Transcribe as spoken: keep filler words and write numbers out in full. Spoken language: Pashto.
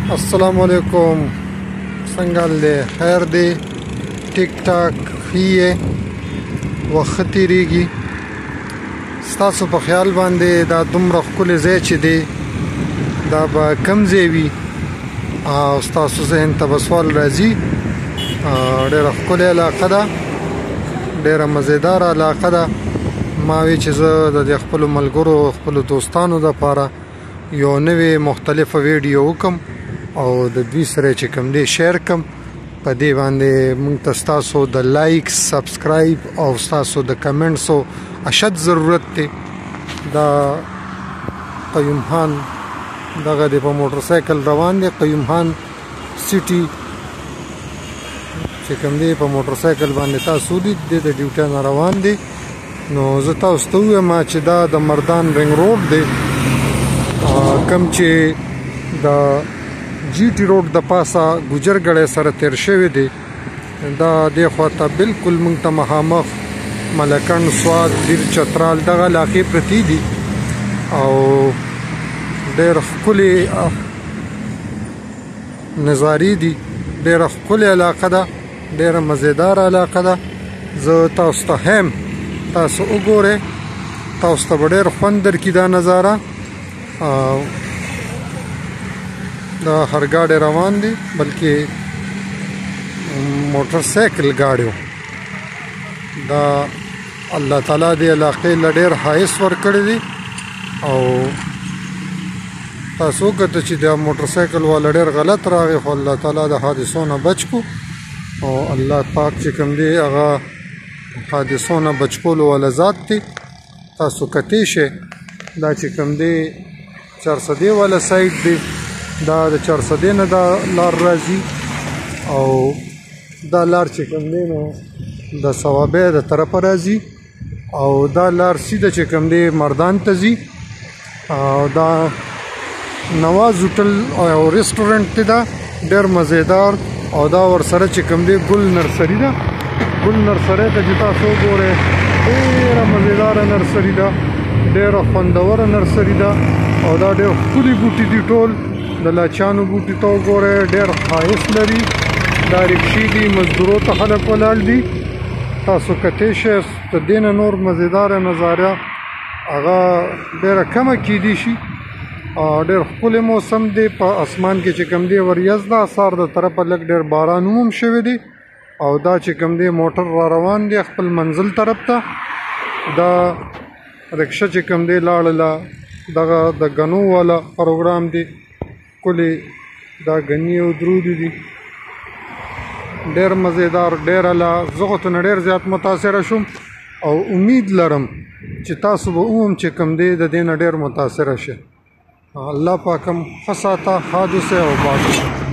السلام علیکم. څنګه دی؟ خیر دی؟ ټیک ټاک ښه وخت تېرېږي. ستاسو په خیال باندې دا دومره ښکلی ځای چې دی دا به کوم ځای وي او ستاسو ذهن ته به سوال راځي. ډېره ښکلې علاقه ده، ډېره مزیداره علاقه ده. ما وی چې زه د خپلو ملګرو خپلو دوستانو دپاره یو نوې مختلفه ویډیو وکړم او د دوی سره چې کوم دی شیر کړم. په دې باندې موږ ته ستاسو د لایک، سبسکرایب او ستاسو د کمنټسو اشد ضرورت دی. دا قیوم خان دغه دی په موټر سایکل روان دی. قیوم خان سټي چې کوم دی په موټر سایکل باندې تاسو دي د ډیوټا نه روان دی. نو زه تاسو ته ووایم چې دا د مردان رنګ روډ دی، کوم چې د جی ټي روډ د پاسه ګجرګړی سره تیر شوی دی. دا دې خواته بالکل موږ ته مخامخ ملکن، سوات، دیر، چترال دغه علاقې پرتې دي او ډېر ښکلې نظارې دي. ډېره ښکلې علاقه ده، ډېره مزیداره علاقه ده. زه تاسو ته هم تاسو وګورئ، تاسو ته به ډېر خوند درکړي دا نظاره. دا هر ګاډی روان دی، بلکې موټر سایکل ګاډیو. دا الله تعالی دې علاقې له ډېر ښایست ورکړی دی او تاسو وکتل چې دا موټر سایکل والا ډېر غلط راغی، خو الله تعالی د حادثو نه بچ کو او الله پاک چې کوم دی هغه حادثو نه بچ کولو والا ذات دی. تاسو کتی شئ دا چې کوم دی چارسدې والا سایډ دی، دا د چارسدې نه دا لار راځي او دا لار چې کوم دی نو د صوابۍ د طرفه راځي او دا لار سیده چې کوم دی مردان ته ځي. او دا نواز هوټل او ریسټورنټ دی، دا ډېر مزیدار. او دا ورسره چې کوم دی ګل نرسري ده. ګل نرسرۍ ته چې تاسو وګورئ ډېره مزیداره نرسري ده، ډېره خوندوره نرسري ده او دا ډېر ښکلي بوټي دي. ټول د لاچانو بوټي ته وګورئ، ډېر ښایست لري. دا رکشې دي، مزدورو ته خلک ولاړ دي. تاسو کتی شئ. د دې نه نور مزیداره نظاره هغه ډېره کمه کیدی شي. ډېر ښکلی موسم دی. په اسمان کې چې کوم دی وریځ ده، سهار د طرفه لږ ډېر باران هم شوی دی او دا چې کوم دی موټر را روان دی خپل منزل طرف ته. دا رکشه چې کوم دی لاړله، دغه د ګنو والا پروګرام دی. ښکلې دا ګني او درودي دي، ډېر مزیدار، ډېر اعلی. زه خو ترې نه ډېر زیات متاثره شوم او امید لرم چې تاسو به هم چې کوم دی د دې نه ډېر متاثره شئ. الله پاک هم ښه ساته، ښاد اوسئ او باد اوسئ.